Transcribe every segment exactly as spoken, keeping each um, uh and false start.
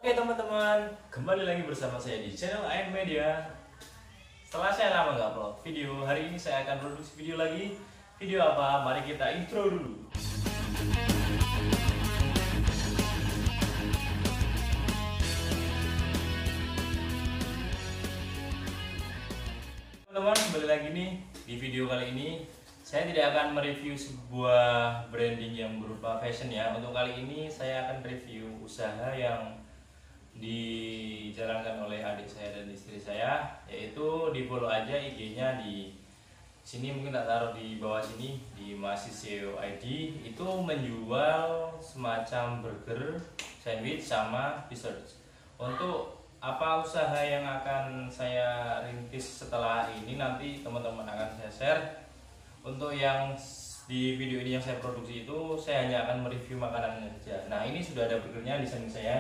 Oke teman-teman, kembali lagi bersama saya di channel A N Media. Setelah saya lama nggak upload video, hari ini saya akan produksi video lagi. Video apa? Mari kita intro dulu. Teman-teman, kembali lagi nih di video kali ini. Saya tidak akan mereview sebuah branding yang berupa fashion ya. Untuk kali ini saya akan review usaha yang dijalankan oleh adik saya dan istri saya, yaitu di follow aja I G-nya di sini, mungkin tak taruh di bawah sini, di Masiseo I D. Itu menjual semacam burger, sandwich sama dessert. Untuk apa usaha yang akan saya rintis setelah ini nanti teman-teman akan saya share. Untuk yang di video ini yang saya produksi itu saya hanya akan mereview makanannya saja. Nah, ini sudah ada burgernya di samping saya.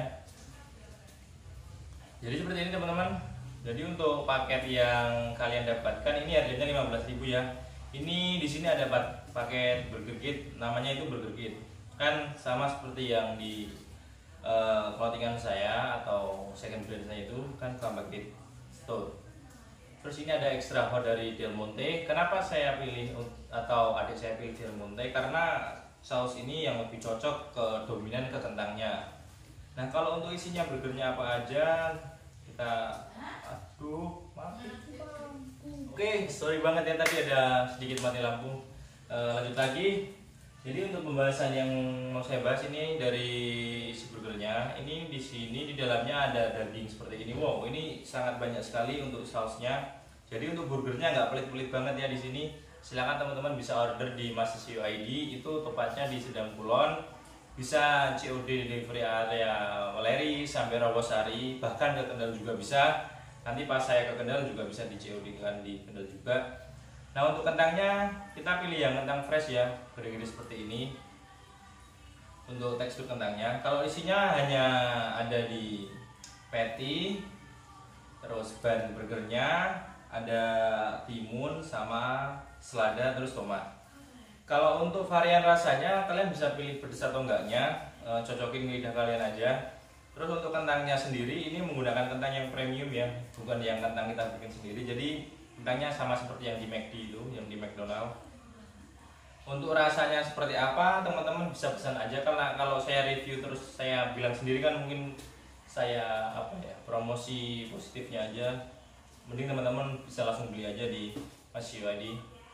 Jadi seperti ini teman-teman. Jadi untuk paket yang kalian dapatkan ini harganya lima belas ribu ya. Ini di sini ada paket burger kit, namanya itu burger kit. Kan sama seperti yang di uh, clothingan saya atau second brand saya itu kan combat kit store. Terus ini ada extra hot dari Del Monte. Kenapa saya pilih atau adik saya pilih Del Monte? Karena saus ini yang lebih cocok ke dominan ke kentangnya. Nah, kalau untuk isinya burgernya apa aja, kita aduh mati lampu. Oke, sorry banget ya tadi ada sedikit mati lampu. E, lanjut lagi. Jadi untuk pembahasan yang mau saya bahas ini dari isi burgernya. Ini di sini di dalamnya ada daging seperti ini. Wow, ini sangat banyak sekali untuk sausnya. Jadi untuk burgernya nggak pelit-pelit banget ya di sini. Silakan teman-teman bisa order di Masiseo I D, itu tepatnya di Sedang Kulon. Bisa C O D delivery area Weleri sampai Rawasari, bahkan ke Kendal juga bisa. Nanti pas saya ke Kendal juga bisa di C O D kan di Kendal juga. Nah, untuk kentangnya kita pilih yang kentang fresh ya, gede-gede seperti ini. Untuk tekstur kentangnya, kalau isinya hanya ada di patty, terus ban burgernya, ada timun sama selada terus tomat. Kalau untuk varian rasanya kalian bisa pilih pedas atau enggaknya, e, cocokin lidah kalian aja. Terus untuk kentangnya sendiri ini menggunakan kentang yang premium ya, bukan yang kentang kita bikin sendiri. Jadi kentangnya sama seperti yang di McD itu, yang di McDonald. Untuk rasanya seperti apa teman-teman bisa pesan aja, karena kalau saya review terus saya bilang sendiri kan mungkin saya apa ya, promosi positifnya aja. Mending teman-teman bisa langsung beli aja di Masiseo I D.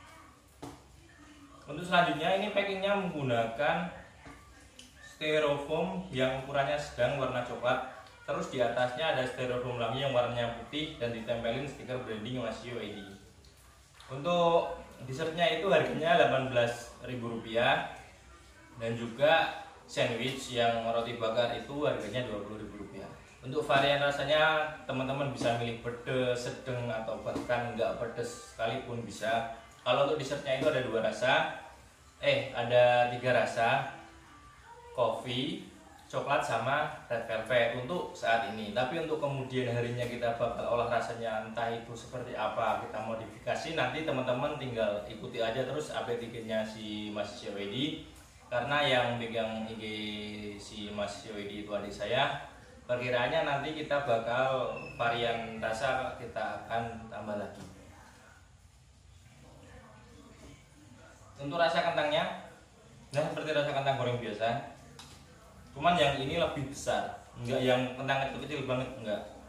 Untuk selanjutnya ini packingnya menggunakan styrofoam yang ukurannya sedang warna coklat. Terus di atasnya ada styrofoam lagi yang warnanya putih dan ditempelin stiker branding Masiseo I D. Untuk dessertnya itu harganya delapan belas ribu rupiah. Dan juga sandwich yang roti bakar itu harganya dua puluh ribu rupiah. Untuk varian rasanya teman-teman bisa milih pedas, sedang atau bahkan enggak pedas sekalipun bisa. Kalau untuk dessertnya itu ada dua rasa, eh ada tiga rasa, coffee, coklat sama red velvet untuk saat ini. Tapi untuk kemudian harinya kita bakal olah rasanya entah itu seperti apa, kita modifikasi, nanti teman-teman tinggal ikuti aja terus update I G-nya si Masiseo I D. Karena yang pegang I G si Masiseo I D itu adik saya. Perkiraannya nanti kita bakal varian rasa kita akan tambah lagi. Untuk rasa kentangnya, nah seperti rasa kentang goreng biasa, cuman yang ini lebih besar, enggak yang kentang kecil-kecil banget, enggak.